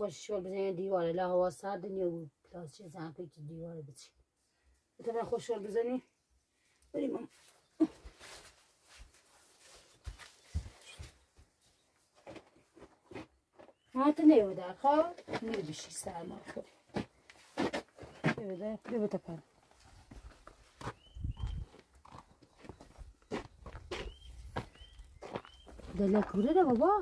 خوش شغل بزنین دیواره لا هوا سرد نیو پلاستیک زنگ که دیواره بچین تو من خوش شغل بزنی بریم ما تو نیوده خواه میره بشی سرما خود بیوده بیوده پن دل کوره ده بابا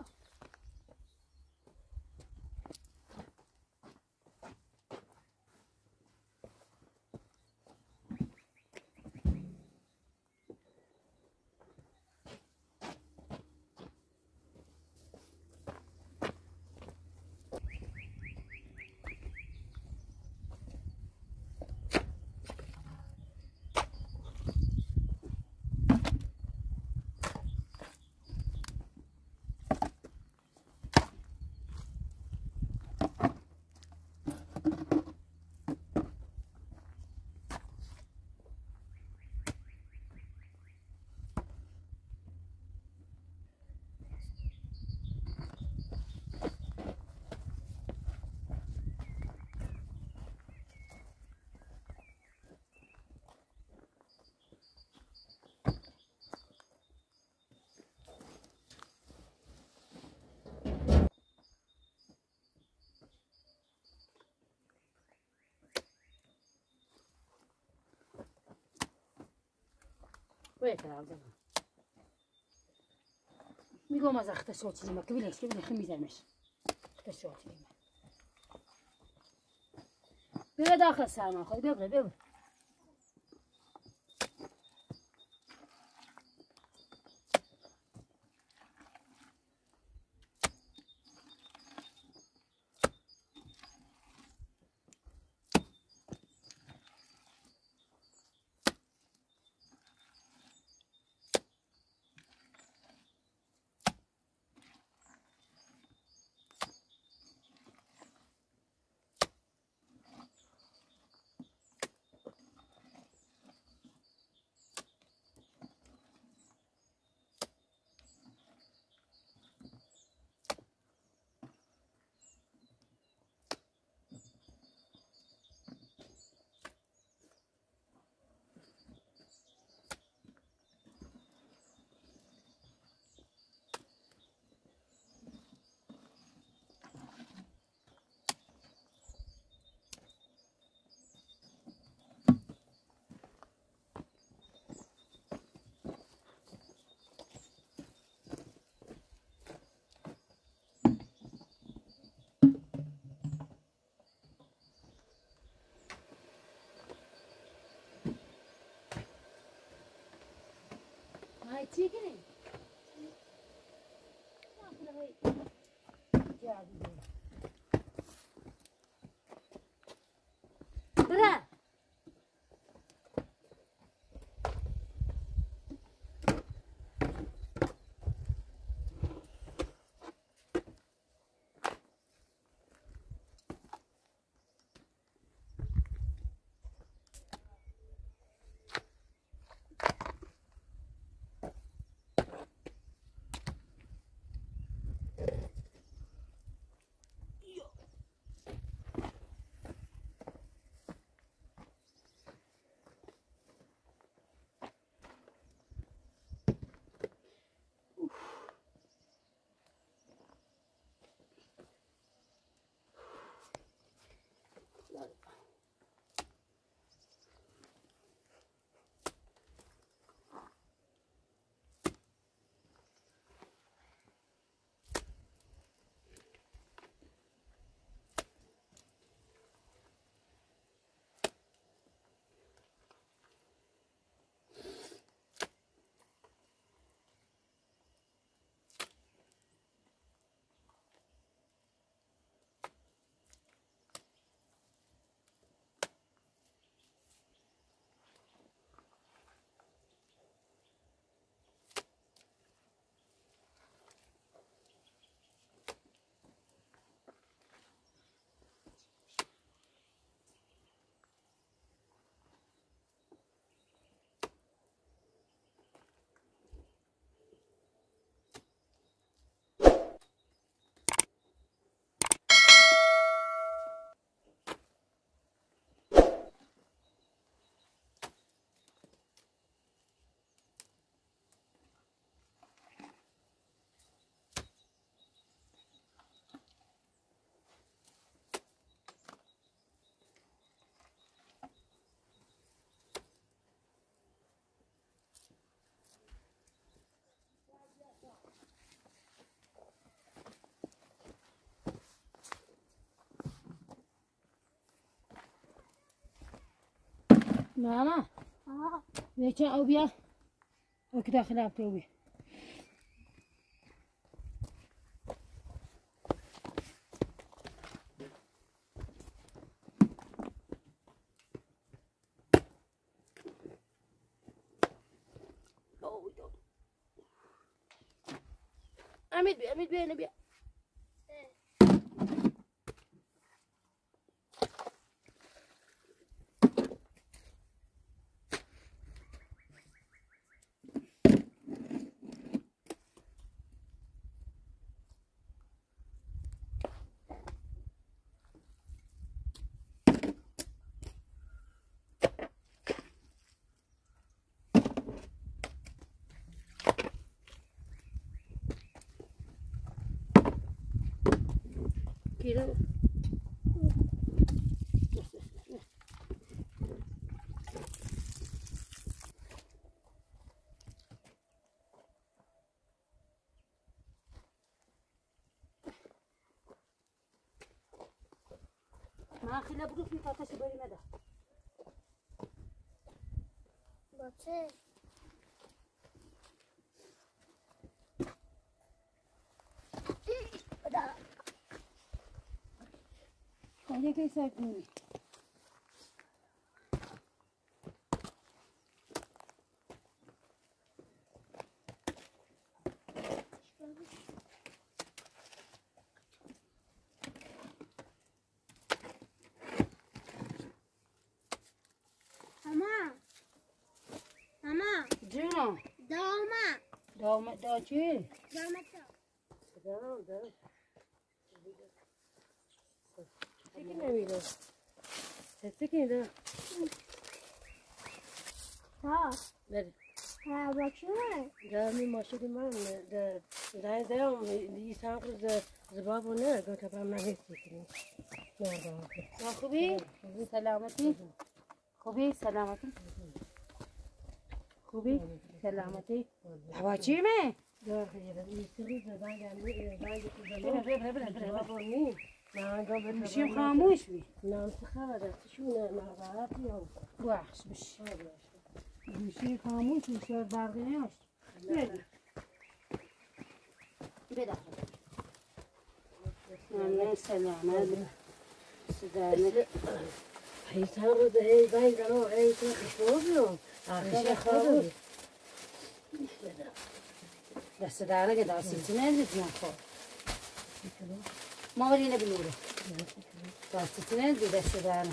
ويكره میگم از اختصاصی ما کبیرش که بنخ میزنش اختصاصی ما بیا داخل سرما خود بیا ठीक है नहीं ماما بيجي أو بيا وكده خلاف توبي أمد بي أنا بيا كده ما خلنا بروح في تاتش بري ماذا بچه خليه كيسا كوني ماما جونا داما دا چی؟ داما دا چیکی نمیده چیکی ده ها بله ها بچه دا می ماشین من دا زایم لیسان روز زباب و نه گفت با من هیچ چیزی نه خوبی سلامتی خوبی سلامتی خوبی سلامتی هوا چی می دا خیلی لیسان زبان جمعی میشیم خاموش بی نام خبر دستشون نبرد یا بخش بش میشیم خاموش میشه برقی نیست بده من سلامت سلامت حیث رو ده ای باید رو ای تو خوبیم آخر خاموش دست داره که دستی چی نزدیک نخور ما ورینه بنوره دستی نزدیک دست داره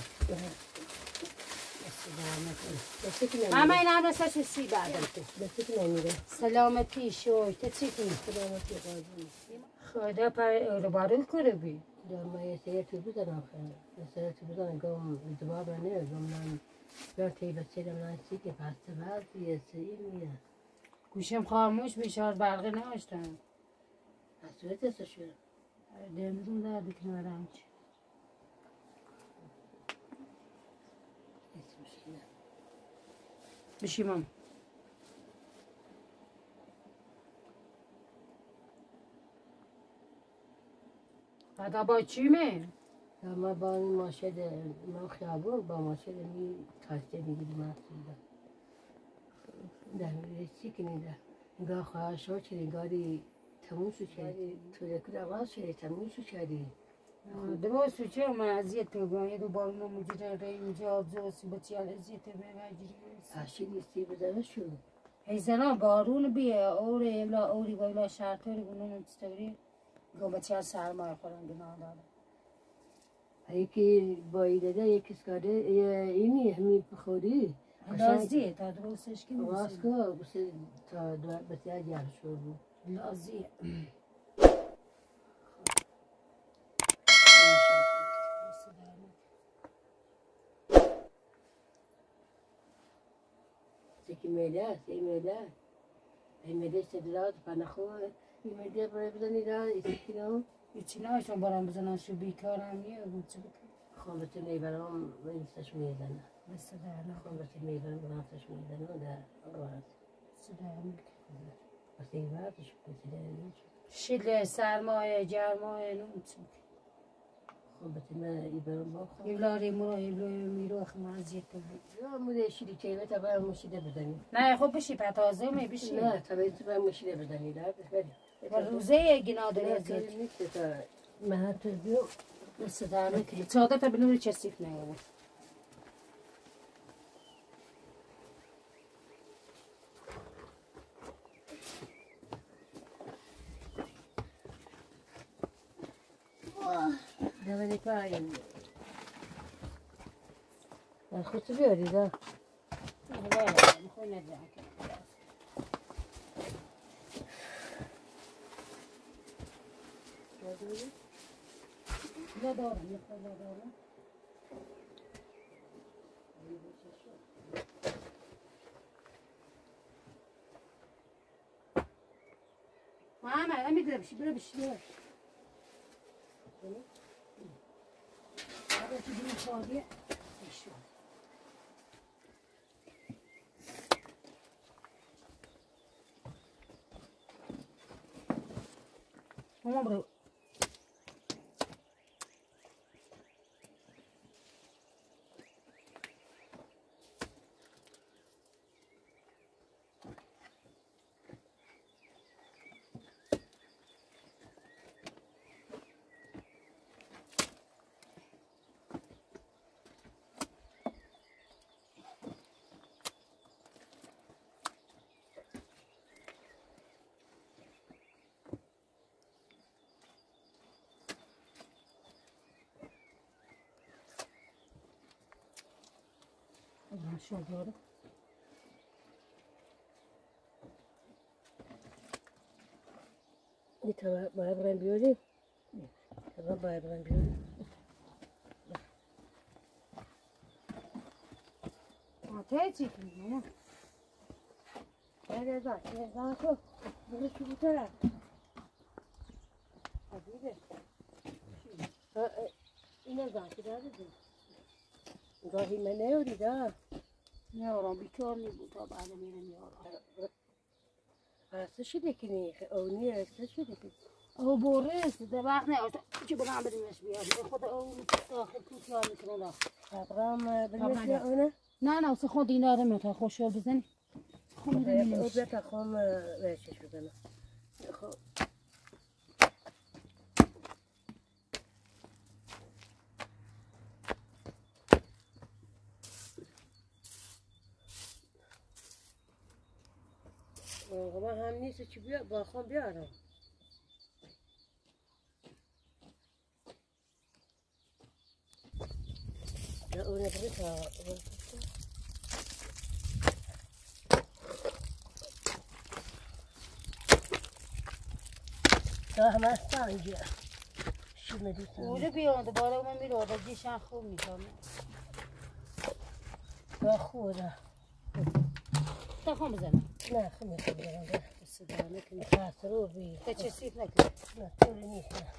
ماما این هم نساش سی بعدم تو سلامتی شوی چی کنی سلامتی قاضی خدا پر رو بارون کنه بی ما یه سری تو بزنم یه سری تو بزنم گم دوباره نه گم من وقتی بچه دم نشی که پس بعد یه سری میاد گوشم خاموش بیشار برقی نماشتم مسئولیت هستش دمرون درد کنارم چی بشیمم بعدا با چی می؟ ما با این ماشین ما خیابون با ماشین می کاسته میگیریم مسئولیت در چی که میده نگاه خواهد شد چه نگاهی تموم شد چه تو یکی عوض شدی تموم شد چه درست چه من ازیت تو یه دو بارون مجرد اینجا زوسی بچه ازیت بمجری اشی نیستی بزنه شو هیزنا بارون بیه اوره ایلا اوری ویلا شرطوری بونون تستوری گو بچه سرمایه خورن گناه داره یکی بایی داده یکی سکاده اینی همین بخوری لازیه تا درستش که آواز نیست که بسید تا بسیار جمع شد لازیه یکی میله است این میله استدلال پناهخواه این میله برای بزنی را ایشکی نام ایچی نایشون برام بزنن شو بیکارم نیه بود چه بکن خامت میبرم اینستش میزنه بسته درنه خامت میبرم برانستش میزنه در آواز بسته درنه بس این وقتش بسیده نیست شیل سرمایه جرمایه نون چه بکن خون بتمنى يبرم باخو يبلاري مرا يبلاري ميرو خمار زيت لا مو شيء كذا تبع مشيده بدني نه خب بشی پتازه می بشی نه تبع مشيده بدني لا و روزه گنا داری لا زیت نیست تا ما تبيو استدامه کلی چاده تا بلوری چسیف نه ده كاين خدت بيوري ده میخوای نجا لا دارم میخوای لا دارم محمد امیدوارم بشی برو بشی هذا تجيب فاضية ماما برو شو داره دي تبع بايبرين بيوري تبع بايبرين بيوري تيجي ماما هذا ذا شو بس شو ترى حبيبي إنه ذا كده گاهی من نیاری ده میارم بیکار نیبود تا بعد میره میارم خسته شده که نیخه او نیه خسته شده که او بورس ده وقت نه چی برام بدیمش بیاری به خود او داخل کوتاه میکنه داخل ابرام بنوشی اونه نه نه واسه خود اینا رو میتونه خوشحال بزنی خب میره او مینوش بیتا خوام ویشش بزنم خب من هم نیست چی بیا با خام بیارم نه اونه بریتا همه هستن اینجا شو میدیسن اولو بیان دوباره اون میره آده جیشن خوب میکنه با خوده تا خون بزنم نه خوب میکنم استدامه کنی خاطر رو بی تا چه سیف نکنی نه طوری نیست نه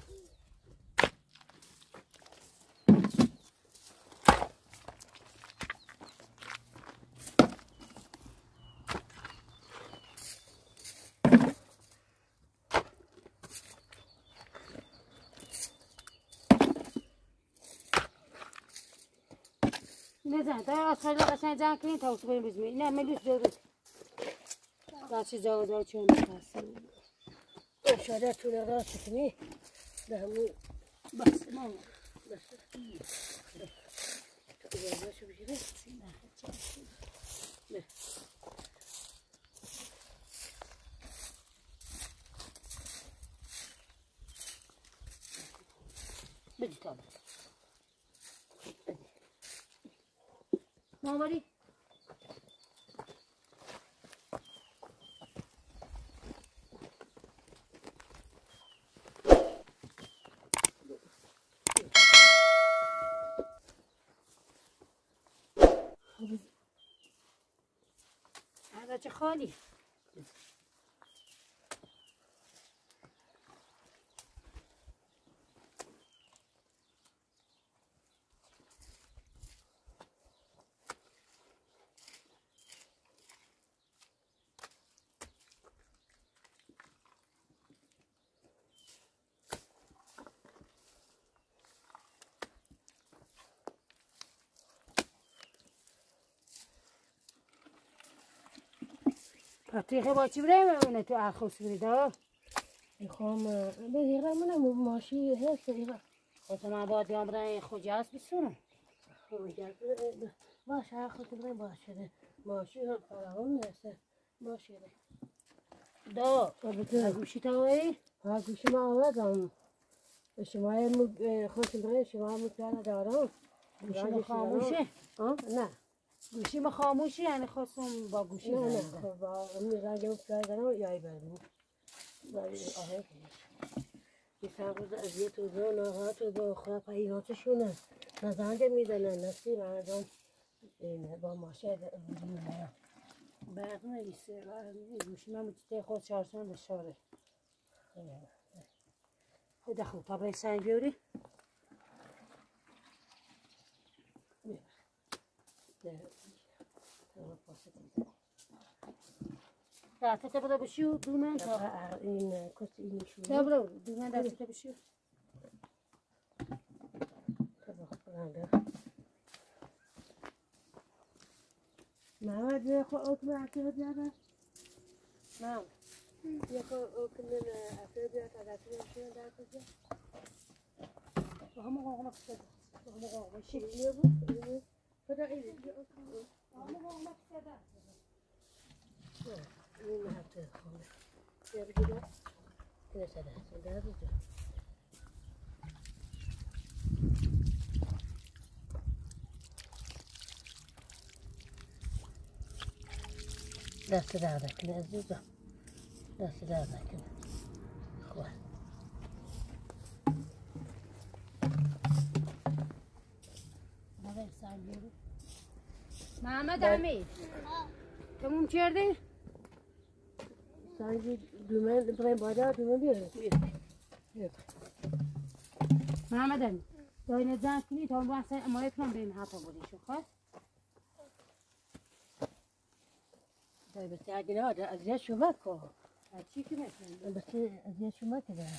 نزن تا آسفال قشنگ جمع کنین تا اصلا بریم بزمین نه ملیس دارد بچه جا چون میخواستیم اشاره طول راست کنی ده همون بس ماما بس تو بازاشو بگیری نه بدی تا ماماری هذا چه خالی تیخه با چی بریم اونه تو آخوش بریده میخوام به هیرا منم ماشی هست هیرا خودم آباد یا برای خوجاست بسونه باشه خودت بریم باشه ماشی هم فراهم هست باشه دو البته گوشی تاوی ها گوشی ما آوردم شما خودتون بریم شما هم مطمئن دارم گوشی خاموشه نه گوشی ما خاموشی یعنی خواستم با گوشی نه زنده خب با امی رنگ مطمئن دارم یایی بردیم آهه بیسان روز اذیت و زن ناراحت و با خواه پیهاتشونه نزنده میزنن نسی مردم با ماشه میزنن برق نیسته گوشی من مجته خود چارچان بشاره خود خوب تا برای سنگ بیاری دسته بوده بشیو دومن تا این کسی این نشونه دبرو دومن دسته بشیو محمد یه خود اوکن اکیو بیاره نه یه خود اوکن اکیو بیاره تا دسته نشونه در کجا همه قاقمه کسده همه قاقمه شکلیه بود خدا اینه همه قاقمه کسده این هفته خونه یه بگیره اینه سده هستم در بجا دست درد کنه عزیزم دست درد کنه خواه محمد امیر تموم کردی؟ سنگی دومن برای بادا دومن بیاره محمد امیر داینه زن کنی تا اون بحث امایه کنم بریم حتا بودی شو خواست دایی بسی اگه نه ازیاد شما که چی که میکنی؟ بسی ازیاد شما که داره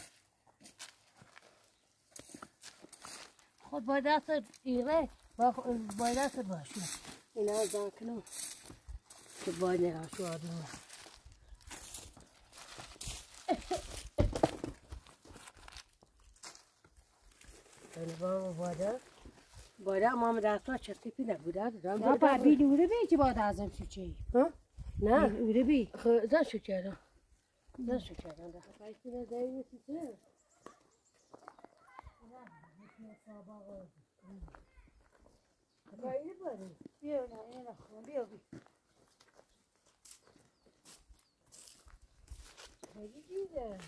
خود با دست ایره با دست باشه اینا زن کنم که باید نراشو آدم بادا امام دستا چستی پی نبوده یا با بی دوره بی که باید ازم شو چی؟ نه دوره بی زن شو کردم زن شو کردم ده بایستی نزایی نیستی چه؟ باید باری بیا نه اینه نخون بیا بی خیلی دیده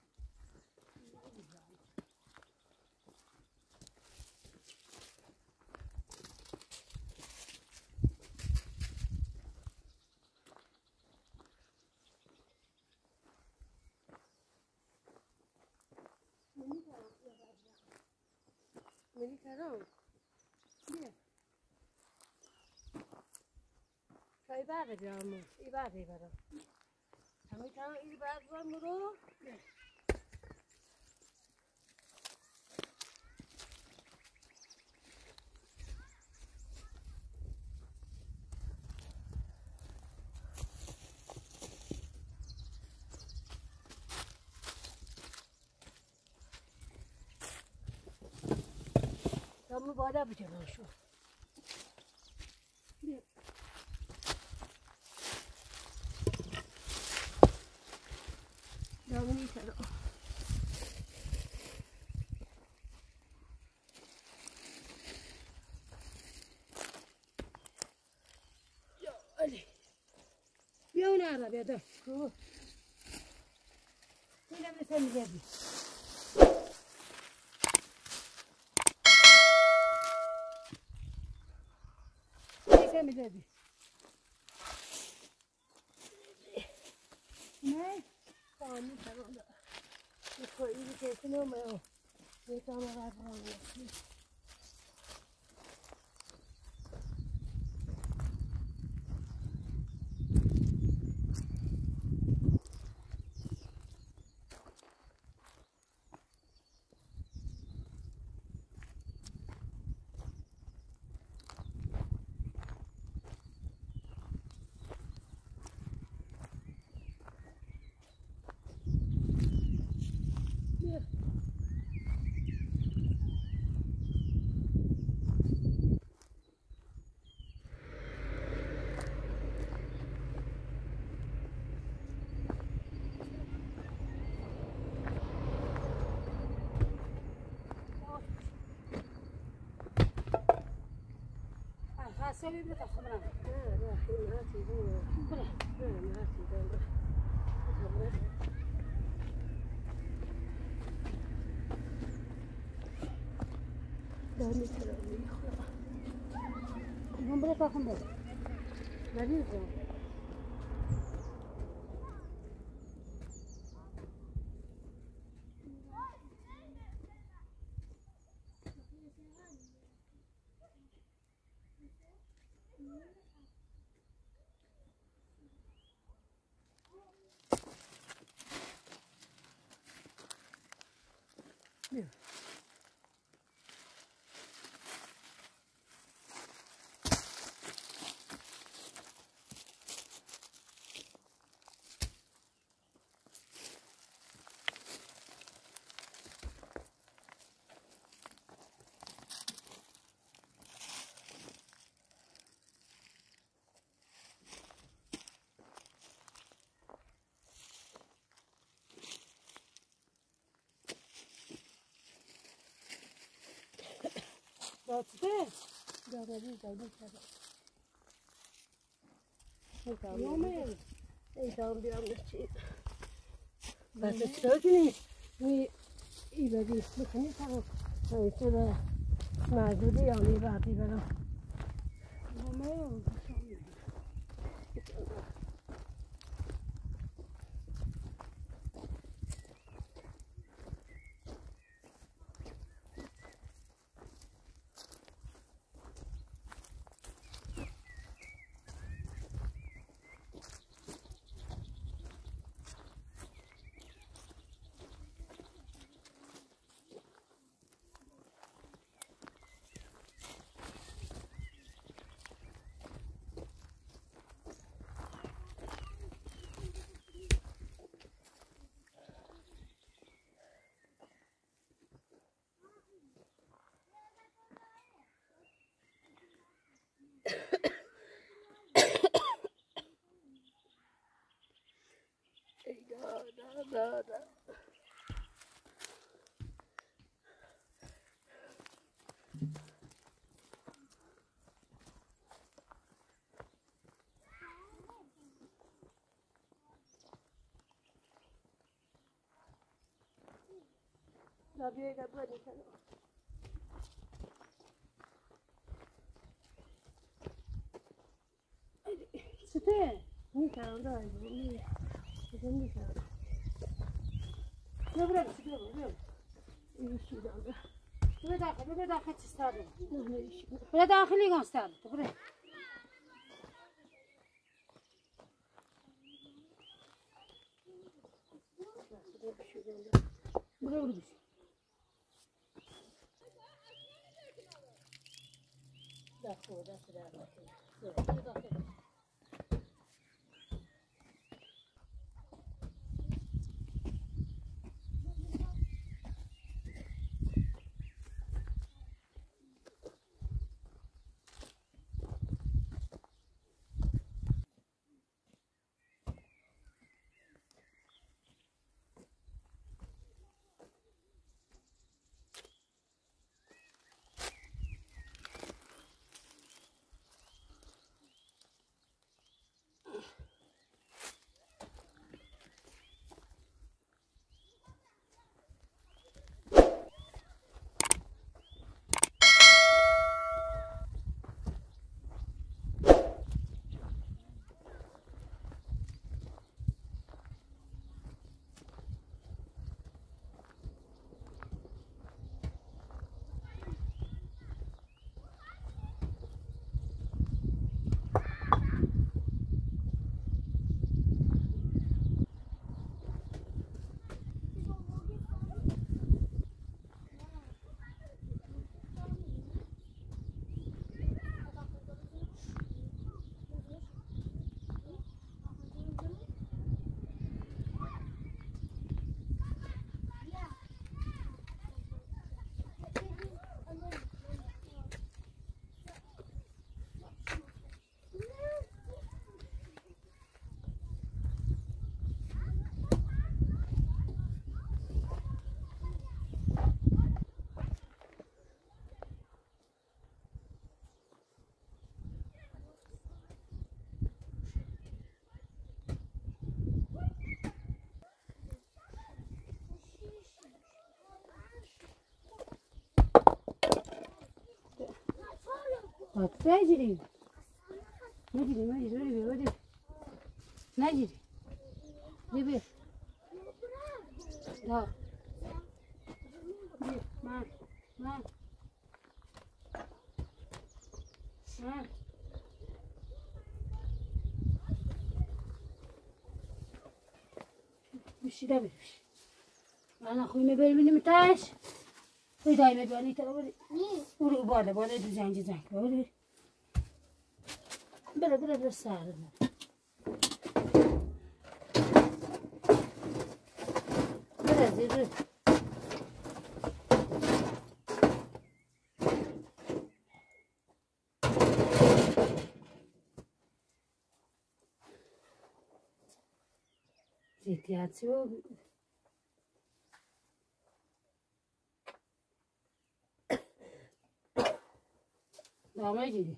منی کردم بیا چای برده بیارم ای برده برم همه کنم ای برد برم برو همه بادا بجنم شو دامنی کردم یا علی بیا اون عرب بیا ده خوب اینه مثل میگه بی مثل میگه بی نه خواهمی کردم یه خواهی که کنم یه کام را برام تسوي بلا تصبر لا لا حين هاتي دون بلا لا ما هاتي دون دوني ترى هم بلا تاخذ بلا غريبة داتته داري داري كذا يومين ایدام بیام چی بس چطور کنی ای بدی میکنی تا چرا مردودی یا میبردی برام يومين دادا لا بيجا بني كانوا ستة مين كانوا ده مين مين كانوا نبرة ستة يمشي ده بلا داخل تستاهل بلا داخل يقوم استاهل تبرة بلا بلا ده خو ده ده نجري نجري نجري جيبي لا ما مشي ده بيمشي انا اخوي ما بيني متاش دايما بيني ترى وري بالا زنج وري بلا سهل بلا زيد Zeytiyağı Dama gidi.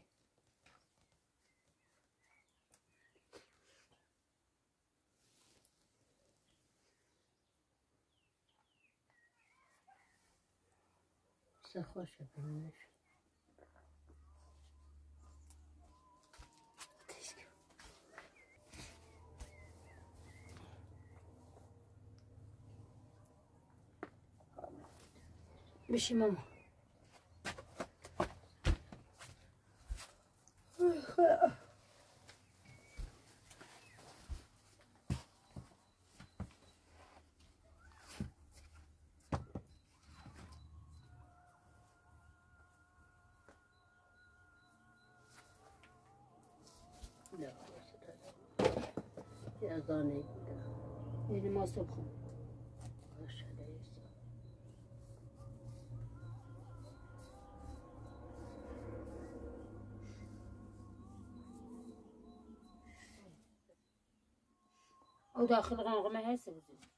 Sarhoş yapılmış. مشي ماما لا يا ظني يعني ما صبح أو داخل غنغمة هسه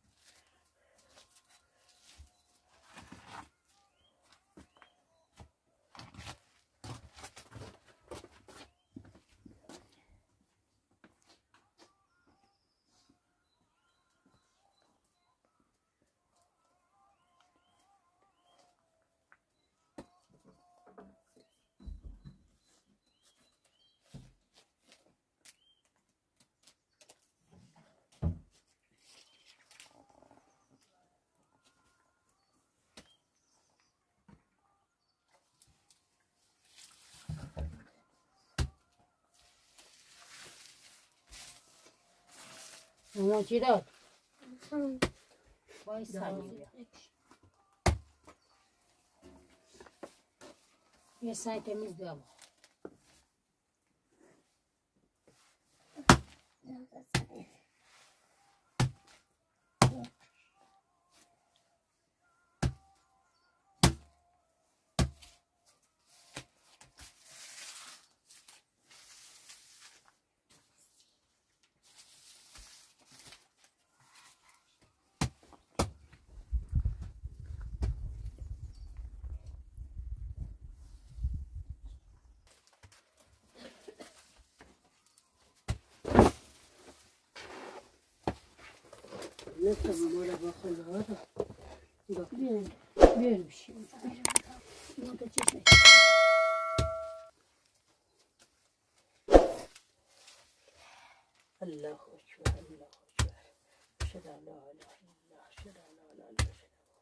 ماما چی داد؟ وایسا یه سعی تمیز بیام لسه ماما باخذ هذا بیارم شیم ما تا چیز نکنم الله أكبر الله أكبر أشهد أن لا إله إلا الله أشهد أن لا إله إلا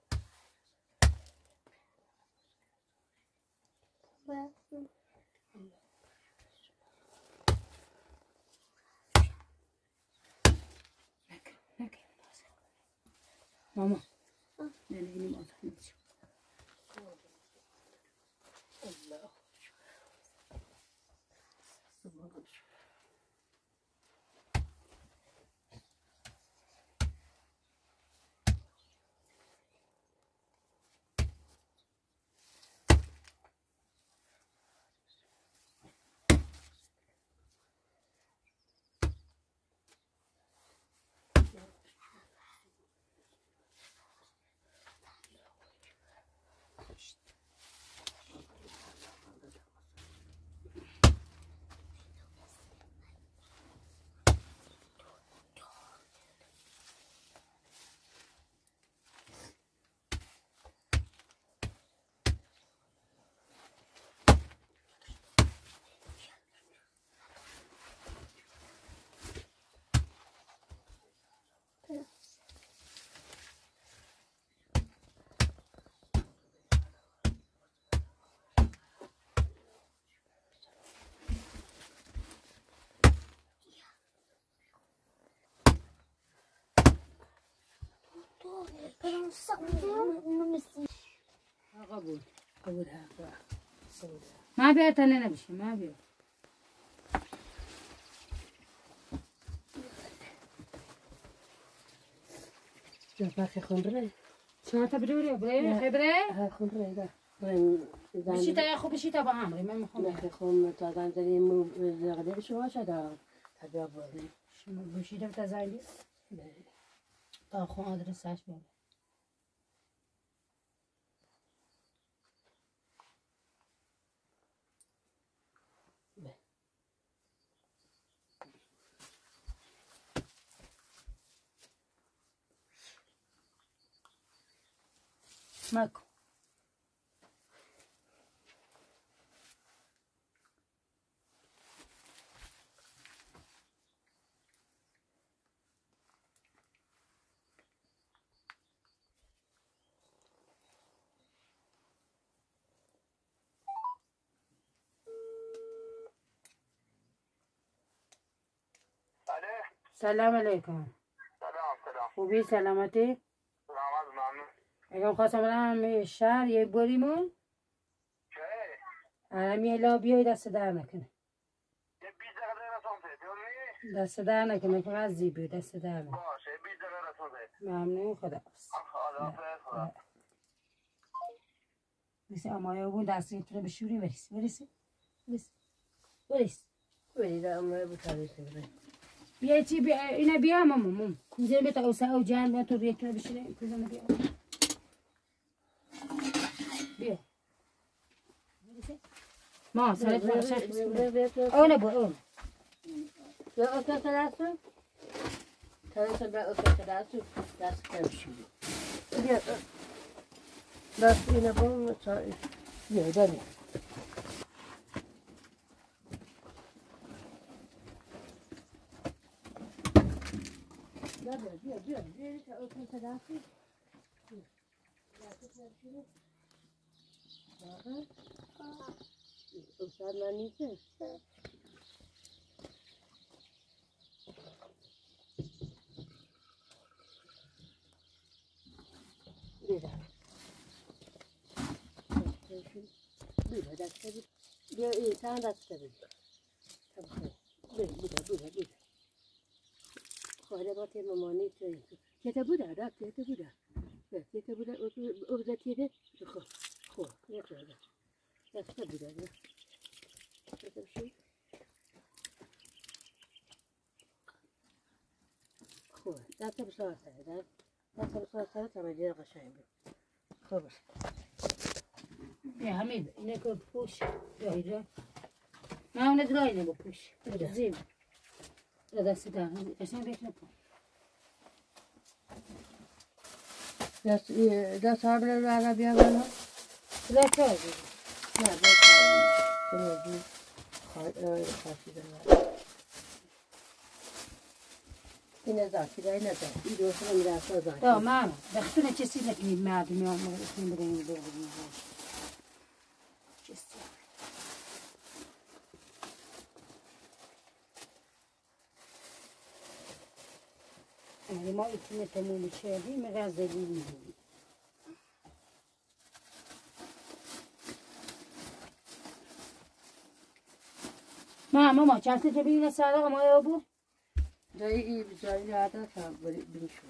ماما نه نگیم آزاد نمیشه الله أكبر قبول ما بيها تاني نمشي ما بيها باقي خمره شو تبروري خبره ها خمره ده بشي تاخو بشي تبع عمري ما مخمر باقي خم تا دندری مو زغلی شو شده تبع بودی شو بشي ده تزايد تاخو ادرساش بده ماكو سلام عليكم سلام خوبی سلامتی سلامت ممنون اگه خواستم برم شهر یه بریمون الان لا بیای دست در نکنه یه 20 دقیقه رسونده بیاری دست در نکنه فقط زیبی دست در نکنه باشه 20 دقیقه رسونده ممنون خدا خدا مثل امایه بود دستی تو رو بشوری بریس ولی در امروز بتاریسه بره بیا چی بیا اینا بیا مامان کوزه بتا اوسا او جان بیا تو بیا تو بشینه کوزه بیا بیا ما سرت برشا اون ابو اون یا اصلا ترسم ترسم بر اصلا ترسم دست کمشی بیا دست اینه بام بیا داری بیا تا اصلا ترسم استاد من نیسته بیا دست بید بیا اینسان دست بید بیا خواهده با تیر ممانی توی کتا بوده رفت کتا بوده اوزا تیره خواه نکرده دست بوده کتا بشید خواه دست بسار سره دست بسار سره تا مجید قشنگ بود خواه باشه بیا حمید اینه که پوش بیا اینجا من اونه درای نبا پوش زیم دست در قشنگ بیت نپا دست ها بره رو بیا بالا دست ها بیا نه دست ها بیا خواهی داره این زاکی داری نداره این دوست رو میره اصلا زاکی دا ماما دختونه چسی نکنید مردمی ها مردمی بدهیم بردیم چسی يعني ما يتم تمويل الشهري مغازلين ماما چند تا ببینید سارا ما یا ابو جایی ای بجایی یاده تا بینشو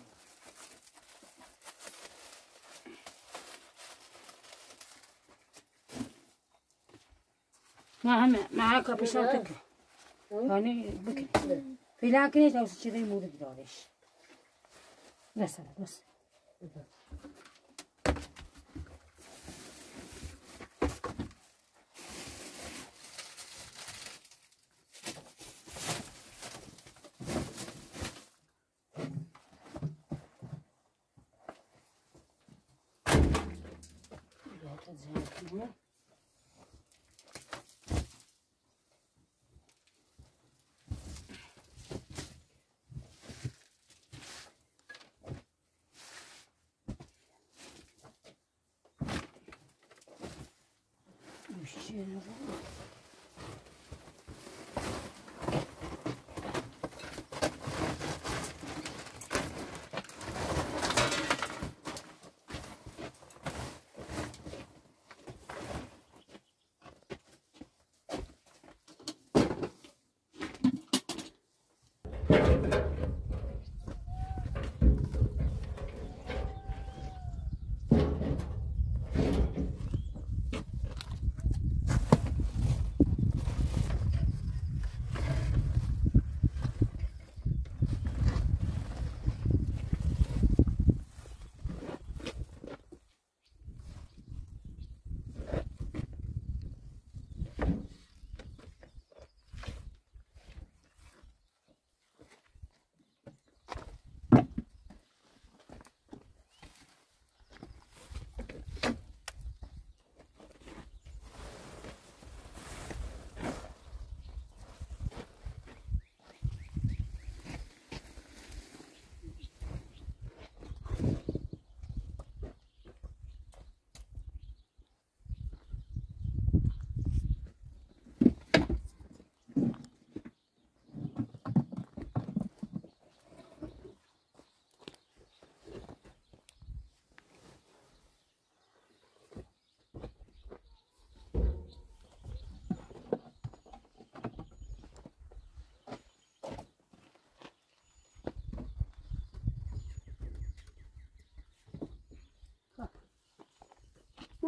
معاك بشرطك يعني بك في لكن لو تشتري مورد دارش بس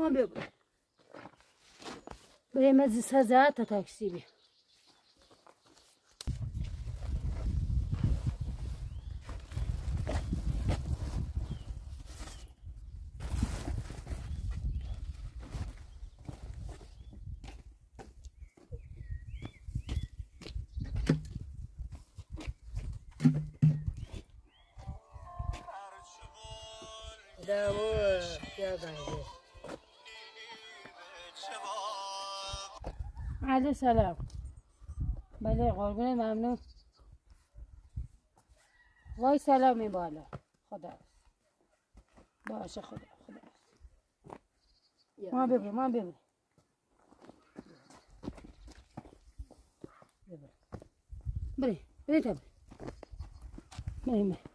ما ببر بریم از سازات تا تاکسی بیا دامو کیا زنگه علیه سلام بله قربونت ممنون وای سلامی بالا خدا باشه خدا ما ببر بری تا بریم